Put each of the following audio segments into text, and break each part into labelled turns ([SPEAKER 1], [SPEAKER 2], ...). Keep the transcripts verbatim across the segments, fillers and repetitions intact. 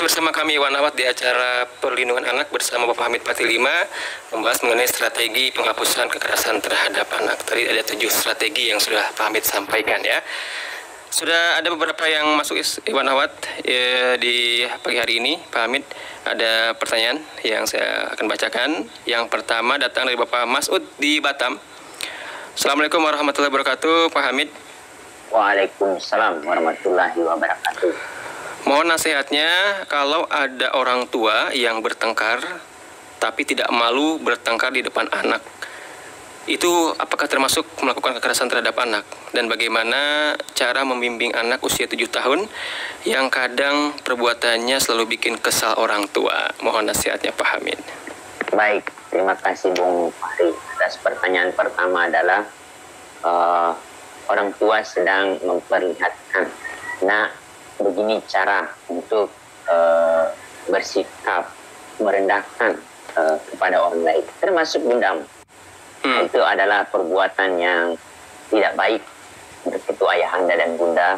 [SPEAKER 1] masih bersama kami Iwan Awad di acara Perlindungan Anak bersama Bapak Hamid Patilima membahas mengenai strategi penghapusan kekerasan terhadap anak. Tadi ada tujuh strategi yang sudah Pak Hamid sampaikan ya. Sudah ada beberapa yang masuk Iwan Awad ya, di pagi hari ini Pak Hamid. Ada pertanyaan yang saya akan bacakan. Yang pertama datang dari Bapak Masud di Batam. Assalamualaikum warahmatullahi wabarakatuh Pak Hamid.
[SPEAKER 2] Waalaikumsalam warahmatullahi wabarakatuh.
[SPEAKER 1] Mohon nasihatnya kalau ada orang tua yang bertengkar tapi tidak malu bertengkar di depan anak. Itu apakah termasuk melakukan kekerasan terhadap anak? Dan bagaimana cara membimbing anak usia tujuh tahun yang kadang perbuatannya selalu bikin kesal orang tua? Mohon nasihatnya Pak Hamid.
[SPEAKER 2] Baik, terima kasih Bung Fahri. Atas pertanyaan pertama adalah uh, orang tua sedang memperlihatkan, nah begini cara untuk uh, bersikap merendahkan uh, kepada orang lain, termasuk bundamu. Hmm. Itu adalah perbuatan yang tidak baik. Untuk itu ayahanda dan bunda,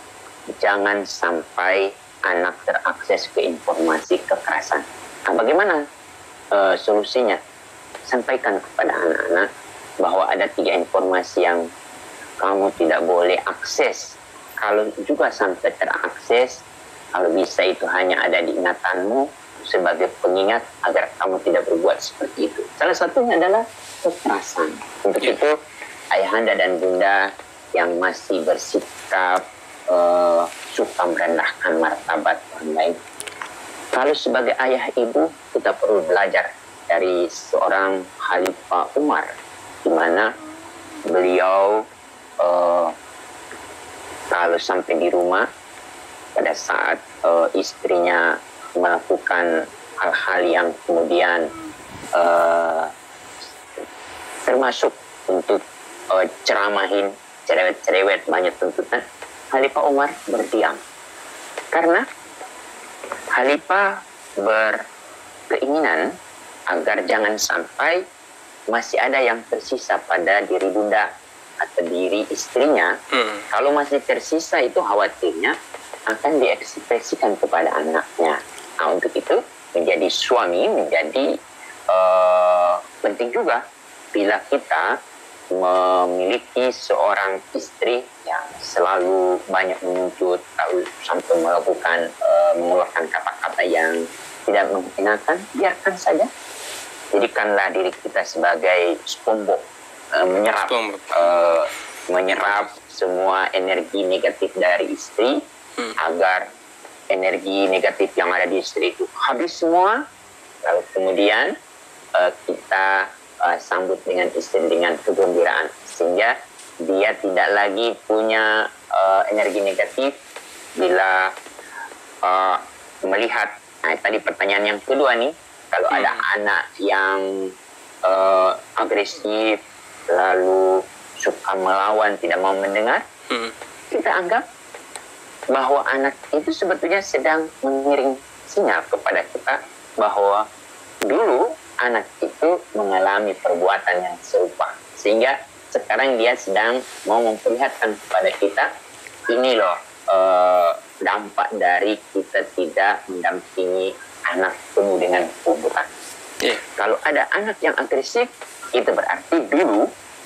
[SPEAKER 2] jangan sampai anak terakses ke informasi kekerasan. Nah, bagaimana uh, solusinya? Sampaikan kepada anak-anak bahwa ada tiga informasi yang kamu tidak boleh akses. Kalau juga sampai terakses, kalau bisa itu hanya ada di ingatanmu sebagai pengingat agar kamu tidak berbuat seperti itu. Salah satunya adalah kekerasan. Untuk yeah. itu, ayahanda dan bunda yang masih bersikap uh, suka merendahkan martabat orang lain. Kalau sebagai ayah ibu, kita perlu belajar dari seorang Khalifah Umar, di mana beliau uh, kalau sampai di rumah pada saat uh, istrinya melakukan hal-hal yang kemudian uh, termasuk untuk uh, ceramahin cerewet-cerewet banyak tuntutan, Khalifah Umar berdiam. Karena Khalifah berkeinginan agar jangan sampai masih ada yang tersisa pada diri bunda atau diri istrinya. Hmm. Kalau masih tersisa itu khawatirnya akan diekspresikan kepada anaknya. Nah, untuk itu menjadi suami menjadi uh, penting juga bila kita memiliki seorang istri yang selalu banyak menuntut, lalu sampai melakukan uh, mengeluarkan kata-kata yang tidak mengenakan, biarkan saja. Jadikanlah diri kita sebagai SpongeBob, uh, menyerap uh, menyerap semua energi negatif dari istri, hmm. agar energi negatif yang ada di istri itu habis semua, lalu kemudian uh, kita uh, sambut dengan istri dengan kegembiraan, sehingga dia tidak lagi punya uh, energi negatif bila uh, melihat. Nah, tadi pertanyaan yang kedua nih, kalau hmm. ada anak yang uh, agresif lalu suka melawan, tidak mau mendengar, hmm. kita anggap bahwa anak itu sebetulnya sedang mengiring sinyal kepada kita bahwa dulu anak itu mengalami perbuatan yang serupa, sehingga sekarang dia sedang mau memperlihatkan kepada kita, ini loh uh, dampak dari kita tidak mendampingi anak penuh dengan kebutuhan. Yeah. Kalau ada anak yang agresif, itu berarti dulu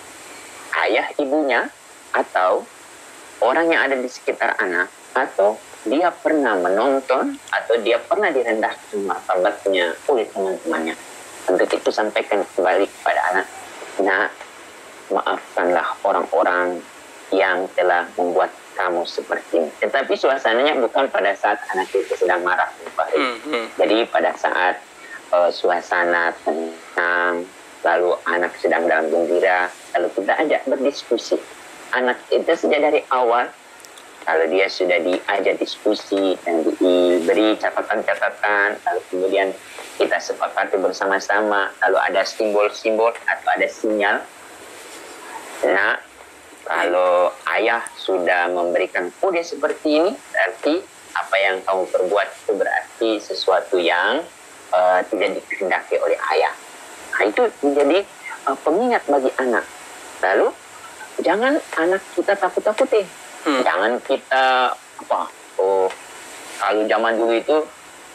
[SPEAKER 2] ayah ibunya atau orang yang ada di sekitar anak, atau dia pernah menonton atau dia pernah direndahkan martabatnya oleh teman-temannya. Untuk itu sampaikan kembali kepada anak, nah maafkanlah orang-orang yang telah membuat kamu seperti ini. Tetapi suasananya bukan pada saat anak itu sedang marah, mm-hmm. Jadi pada saat uh, suasana tenang, lalu anak sedang dalam gembira, lalu kita ajak berdiskusi. Anak itu sejak dari awal, kalau dia sudah diajak diskusi dan diberi catatan-catatan, lalu kemudian kita sepakati bersama-sama, lalu ada simbol-simbol atau ada sinyal. Nah, kalau ayah sudah memberikan kode seperti ini, berarti apa yang kamu perbuat itu berarti sesuatu yang uh, tidak dikehendaki oleh ayah. Nah, itu menjadi uh, pengingat bagi anak. Lalu jangan anak kita takut-takutin. Hmm. Jangan kita apa? Oh, kalau zaman dulu itu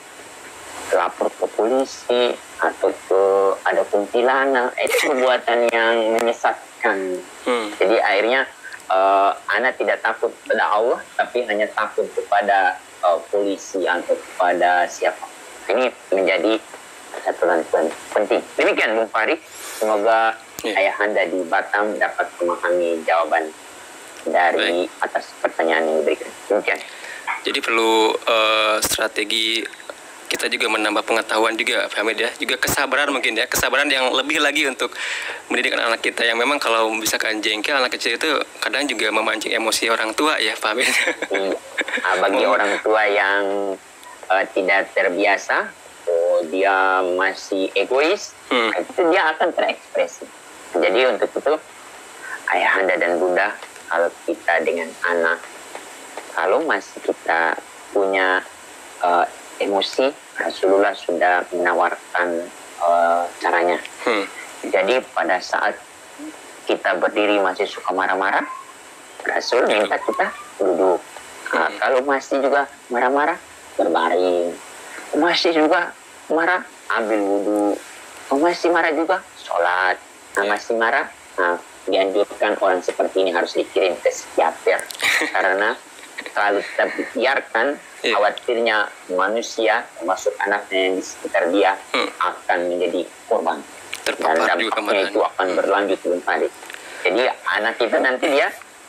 [SPEAKER 2] lapor ke polisi atau ke ada kuntilanak, itu perbuatan yang menyesatkan. Hmm. Jadi akhirnya uh, anak tidak takut pada Allah, tapi hanya takut kepada uh, polisi atau kepada siapa. Ini menjadi satu lantuan penting. Demikian Bung Fahri, semoga yeah. Ayahanda di Batam dapat memahami jawaban dari Baik. atas pertanyaan yang diberikan. Demikian.
[SPEAKER 1] Jadi perlu uh, strategi kita juga menambah pengetahuan juga, Pak Hamid ya, juga kesabaran mungkin ya, kesabaran yang lebih lagi untuk mendidik anak-anak kita yang memang kalau misalkan jengkel anak kecil itu kadang juga memancing emosi orang tua ya, Pak Hamid.
[SPEAKER 2] Hmm. Nah, bagi orang tua yang uh, tidak terbiasa, oh, dia masih egois, hmm. itu dia akan terekspresi. Jadi untuk itu ayahanda dan bunda, kalau kita dengan anak, kalau masih kita punya uh, emosi, Rasulullah sudah menawarkan uh, caranya. Hmm. Jadi pada saat kita berdiri masih suka marah-marah, Rasul minta kita duduk. Nah, hmm. Kalau masih juga marah-marah, berbaring. Masih juga marah, ambil wudhu. Masih marah juga, sholat. Nah, masih marah, nah, dianjurkan orang seperti ini harus dikirim ke psikiater. Karena kalau kita biarkan, yeah. khawatirnya manusia, termasuk anaknya yang di sekitar dia, hmm. akan menjadi korban. Terpapar dan dampaknya itu akan hmm. berlanjut Bung Fahri. Jadi anak kita nanti dia,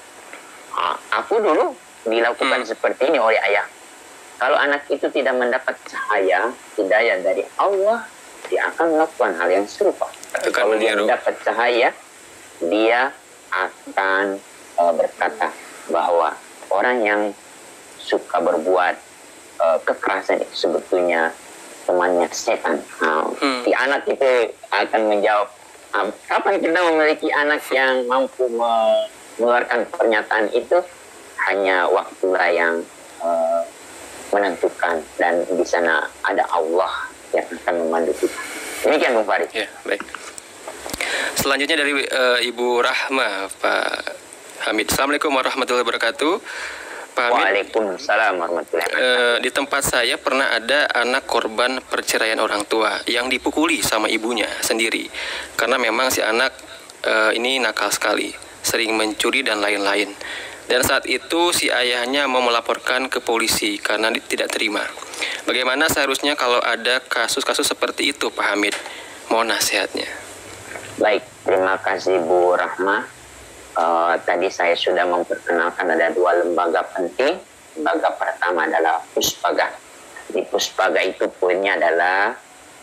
[SPEAKER 2] aku dulu dilakukan hmm. seperti ini oleh ayah. Kalau anak itu tidak mendapat cahaya, hidayah dari Allah, dia akan melakukan hal yang serupa. Tapi kalau dia mendapat cahaya, dia akan uh, berkata bahwa orang yang suka berbuat uh, kekerasan itu sebetulnya temannya setan. Nah, hmm. Si anak itu akan menjawab, kapan kita memiliki anak yang mampu mengeluarkan pernyataan itu? Hanya waktulah yang uh, menentukan, dan di sana ada Allah yang akan memandu kita. Demikian Bung Fahri.
[SPEAKER 1] Ya, baik. Selanjutnya dari uh, Ibu Rahma, Pak Hamid. Assalamualaikum warahmatullahi wabarakatuh. Pak Hamid.
[SPEAKER 2] Waalaikumsalam warahmatullahi wabarakatuh.
[SPEAKER 1] Uh, di tempat saya pernah ada anak korban perceraian orang tua yang dipukuli sama ibunya sendiri. Karena memang si anak uh, ini nakal sekali, sering mencuri dan lain-lain. Dan saat itu si ayahnya mau melaporkan ke polisi karena tidak terima. Bagaimana seharusnya kalau ada kasus-kasus seperti itu, Pak Hamid? Mohon nasihatnya.
[SPEAKER 2] Baik, terima kasih Bu Rahma. Uh, tadi saya sudah memperkenalkan ada dua lembaga penting. Lembaga pertama adalah Puspaga. Di Puspaga itu poinnya adalah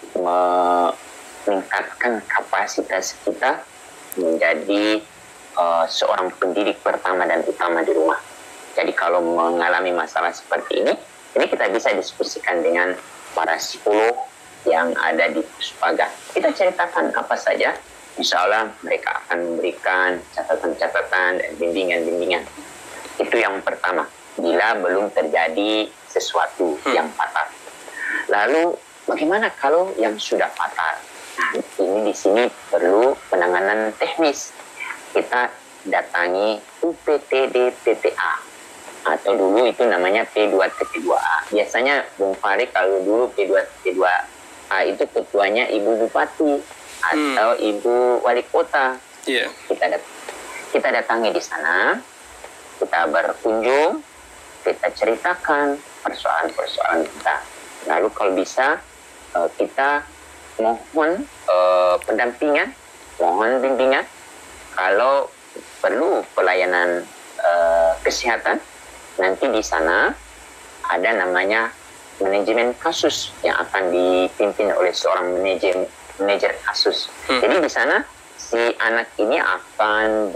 [SPEAKER 2] meningkatkan kapasitas kita menjadi uh, seorang pendidik pertama dan utama di rumah. Jadi kalau mengalami masalah seperti ini, ini kita bisa diskusikan dengan para psikolog yang ada di Puspaga. Kita ceritakan apa saja, insya Allah mereka akan memberikan catatan-catatan dan bimbingan-bimbingan. Itu yang pertama, bila belum terjadi sesuatu hmm. yang fatal. Lalu bagaimana kalau yang sudah fatal? Nah, ini di sini perlu penanganan teknis. Kita datangi U P T D P T A, atau dulu itu namanya P dua T P dua A. Biasanya Bung Fahri kalau dulu P dua T P dua A itu ketuanya Ibu Bupati atau hmm. Ibu Wali Kota. Yeah. Kita dat kita datangi di sana, kita berkunjung, kita ceritakan persoalan-persoalan kita. Lalu kalau bisa uh, kita mohon uh, pendampingan, mohon bimbingan. Kalau perlu pelayanan uh, kesehatan, nanti di sana ada namanya manajemen kasus yang akan dipimpin oleh seorang manajer manajer kasus. Hmm. Jadi di sana si anak ini akan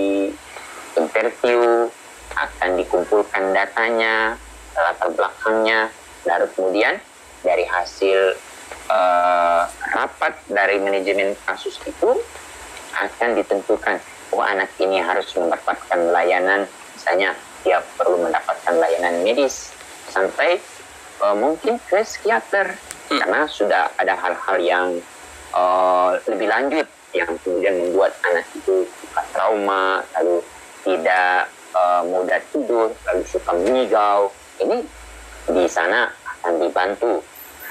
[SPEAKER 2] diinterview, akan dikumpulkan datanya, latar belakangnya, lalu kemudian dari hasil uh, rapat dari manajemen kasus itu akan ditentukan, oh anak ini harus mendapatkan layanan, misalnya dia perlu mendapatkan layanan medis sampai uh, mungkin ke psikiater, hmm. karena sudah ada hal-hal yang uh, lebih lanjut yang kemudian membuat anak itu suka trauma, lalu tidak uh, mudah tidur, lalu suka mengigau. Ini di sana akan dibantu.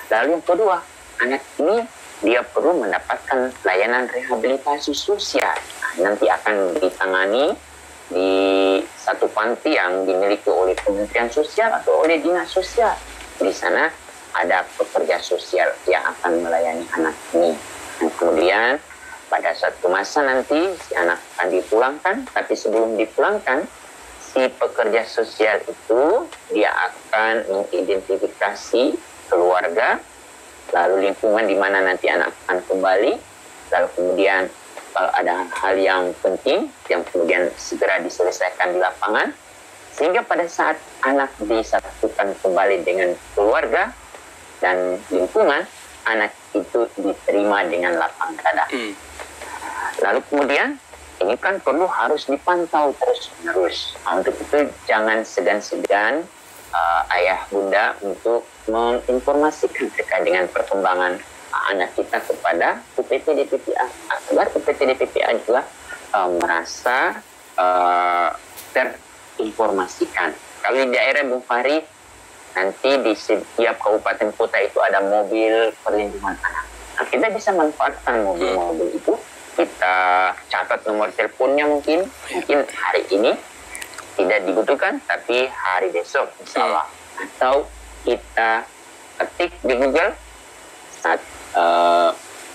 [SPEAKER 2] Lalu yang kedua, anak ini dia perlu mendapatkan layanan rehabilitasi sosial. Nah, nanti akan ditangani di satu panti yang dimiliki oleh Kementerian Sosial atau oleh Dinas Sosial. Di sana ada pekerja sosial yang akan melayani anak ini. Dan kemudian pada suatu masa nanti si anak akan dipulangkan, tapi sebelum dipulangkan, si pekerja sosial itu dia akan mengidentifikasi keluarga, lalu lingkungan di mana nanti anak akan kembali, lalu kemudian kalau ada hal yang penting yang kemudian segera diselesaikan di lapangan, sehingga pada saat anak disatukan kembali dengan keluarga dan lingkungan, anak itu diterima dengan lapang dada. Hmm. Lalu kemudian ini kan perlu harus dipantau terus-menerus. Nah, untuk itu jangan segan-segan uh, ayah bunda untuk menginformasikan terkait dengan perkembangan uh, anak kita kepada U P T D P P A, agar U P T D P P A juga uh, merasa uh, terinformasikan. Kalau di daerah Bung Fahri, nanti di setiap kabupaten kota itu ada mobil perlindungan anak. Nah, kita bisa manfaatkan mobil-mobil itu. Kita catat nomor teleponnya mungkin, mungkin hari ini tidak dibutuhkan, tapi hari besok insya Allah. Atau kita ketik di Google saat uh,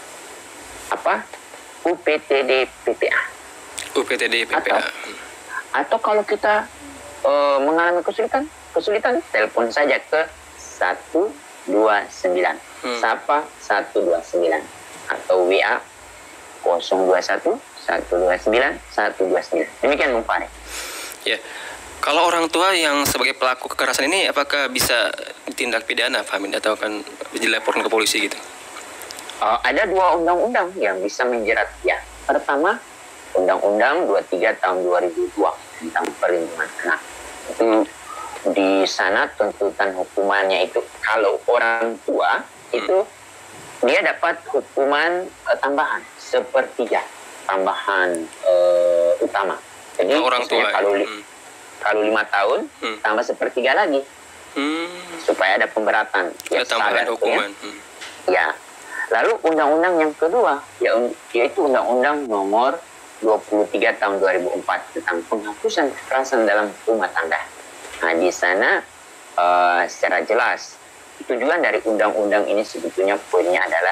[SPEAKER 2] apa U P T D P P A.
[SPEAKER 1] U P T D P P A.
[SPEAKER 2] Atau, atau kalau kita uh, mengalami kesulitan, kesulitan telepon saja ke satu dua sembilan. Hmm. Sapa satu dua sembilan atau W A nol dua satu satu dua sembilan satu dua sembilan. Demikian Bung Fahri.
[SPEAKER 1] Ya. Kalau orang tua yang sebagai pelaku kekerasan ini apakah bisa ditindak pidana, Pak Hamid, atau akan dilaporkan ke polisi gitu?
[SPEAKER 2] Uh, ada dua undang-undang yang bisa menjerat dia. Pertama, Undang-Undang dua puluh tiga tahun dua ribu dua tentang perlindungan anak. Itu di sana tuntutan hukumannya itu kalau orang tua itu dia dapat hukuman uh, tambahan sepertiga tambahan uh, utama. Jadi
[SPEAKER 1] orang tua
[SPEAKER 2] kalau
[SPEAKER 1] ya.
[SPEAKER 2] li- hmm. kalau lima tahun hmm. tambah sepertiga lagi hmm. supaya ada pemberatan.
[SPEAKER 1] Ya, tambahan hukuman.
[SPEAKER 2] Ya. Hmm. ya. Lalu undang-undang yang kedua ya, yaitu Undang-Undang Nomor dua puluh tiga tahun dua ribu empat tentang penghapusan kekerasan dalam rumah tangga. Nah di sana uh, secara jelas tujuan dari undang-undang ini sebetulnya poinnya adalah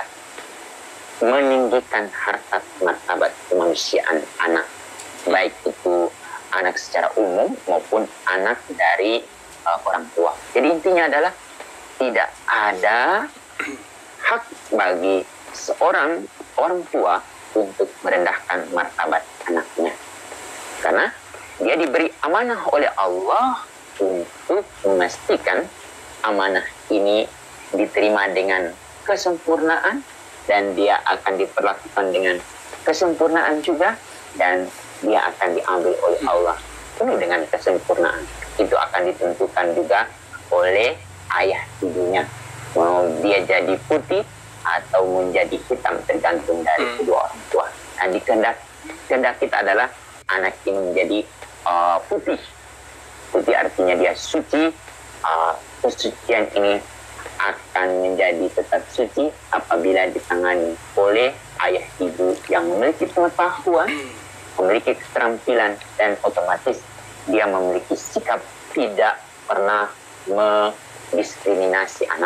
[SPEAKER 2] meninggikan harkat martabat kemanusiaan anak, baik itu anak secara umum maupun anak dari uh, orang tua. Jadi intinya adalah tidak ada hak bagi seorang orang tua untuk merendahkan martabat anaknya, karena dia diberi amanah oleh Allah untuk memastikan amanah ini diterima dengan kesempurnaan dan dia akan diperlakukan dengan kesempurnaan juga, dan dia akan diambil oleh Allah penuh dengan kesempurnaan. Itu akan ditentukan juga oleh ayah ibunya, mau dia jadi putih atau menjadi hitam tergantung dari kedua orang tua. Nah, di kehendak kehendak kita adalah anak ini menjadi uh, putih. Putih artinya dia suci. Uh, kesucian ini akan menjadi tetap suci apabila ditangani oleh ayah ibu yang memiliki pengetahuan, memiliki keterampilan, dan otomatis dia memiliki sikap tidak pernah mendiskriminasi anak.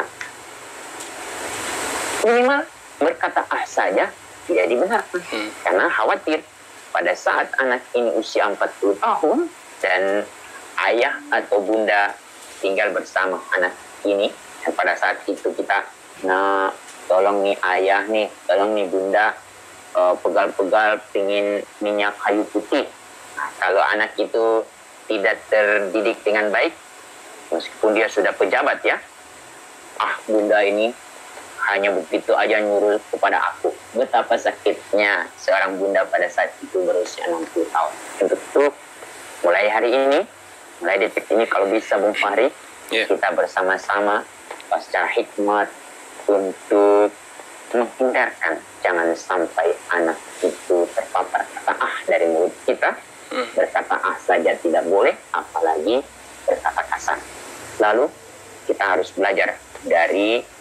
[SPEAKER 2] Minimal berkata ah saja tidak dibenarkan, hmm. karena khawatir pada saat anak ini usia empat puluh tahun dan ayah atau bunda tinggal bersama anak ini, dan pada saat itu kita nah tolong nih ayah nih, tolong nih bunda, uh, pegal-pegal pingin minyak kayu putih. Nah, kalau anak itu tidak terdidik dengan baik, meskipun dia sudah pejabat ya, ah bunda ini hanya begitu aja nyuruh kepada aku. Betapa sakitnya seorang bunda pada saat itu berusia enam puluh tahun. Untuk itu mulai hari ini, mulai detik ini, kalau bisa Bung Fahri, yeah. kita bersama-sama secara hikmat untuk menghindarkan jangan sampai anak itu terpapar kata ah dari mulut kita. hmm. Berkata ah saja tidak boleh, apalagi berkata kasar. Lalu kita harus belajar dari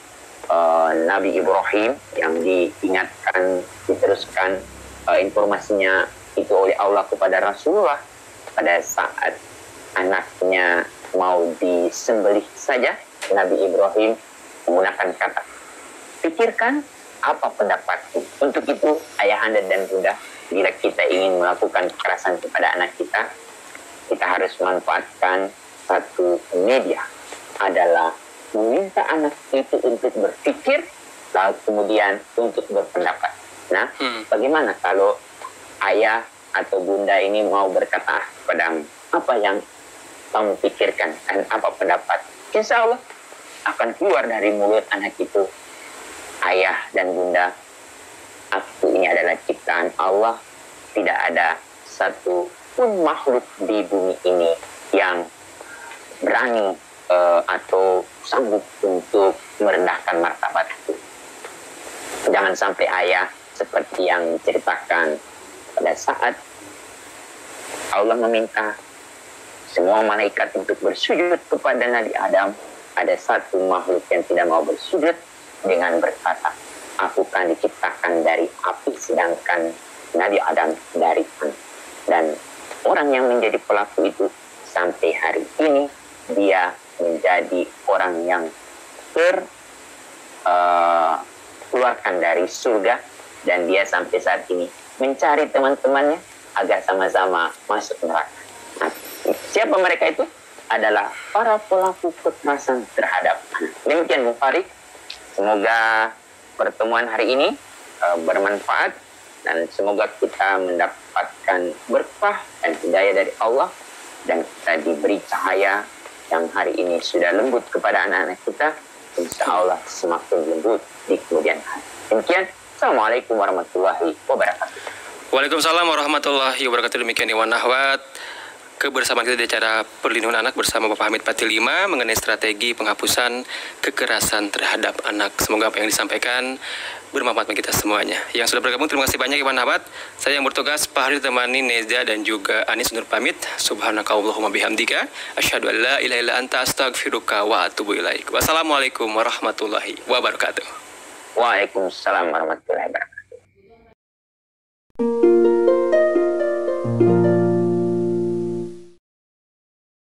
[SPEAKER 2] uh, Nabi Ibrahim yang diingatkan, diteruskan uh, informasinya itu oleh Allah kepada Rasulullah pada saat anaknya mau disembelih saja. Nabi Ibrahim menggunakan kata, pikirkan apa pendapatku. Untuk itu, ayahanda dan bunda, bila kita ingin melakukan kekerasan kepada anak kita, kita harus manfaatkan satu media, adalah meminta anak itu untuk berpikir, lalu kemudian untuk berpendapat. Nah, hmm. bagaimana kalau ayah atau bunda ini mau berkata kepadamu, apa yang kamu pikirkan dan apa pendapat? Insya Allah akan keluar dari mulut anak itu, ayah dan bunda, aku ini adalah ciptaan Allah, tidak ada satu pun makhluk di bumi ini yang berani uh, atau sanggup untuk merendahkan martabatku. Jangan sampai ayah seperti yang diceritakan pada saat Allah meminta semua malaikat untuk bersujud kepada Nabi Adam, ada satu makhluk yang tidak mau bersujud dengan berkata, aku kan diciptakan dari api sedangkan Nabi Adam dari tanah. Dan orang yang menjadi pelaku itu sampai hari ini dia menjadi orang yang terkeluarkan uh, dari surga, dan dia sampai saat ini mencari teman-temannya agar sama-sama masuk neraka. Nah, siapa mereka itu? Adalah para pelaku kekerasan terhadap anak. Demikian Bung Farid. Semoga pertemuan hari ini uh, bermanfaat dan semoga kita mendapatkan berkah dan hidayah dari Allah, dan kita diberi cahaya yang hari ini sudah lembut kepada anak-anak kita, insya Allah semakin lembut di kemudian hari. Demikian, Assalamualaikum warahmatullahi wabarakatuh.
[SPEAKER 1] Waalaikumsalam warahmatullahi wabarakatuh. Demikian Iwan Nahwat, kebersamaan kita di acara perlindungan anak bersama Bapak Hamid Patilima mengenai strategi penghapusan kekerasan terhadap anak. Semoga apa yang disampaikan bermanfaat bagi kita semuanya. Yang sudah bergabung, terima kasih banyak Iwan Nahwat. Saya yang bertugas Pak Hari ditemani Neza dan juga Anis undur pamit. Subhanakallahumma bihamdika asyhadu an la ilaha illa anta astaghfiruka wa atubu ilaik. Wassalamualaikum warahmatullahi wabarakatuh.
[SPEAKER 2] Waalaikumsalam warahmatullahi wabarakatuh.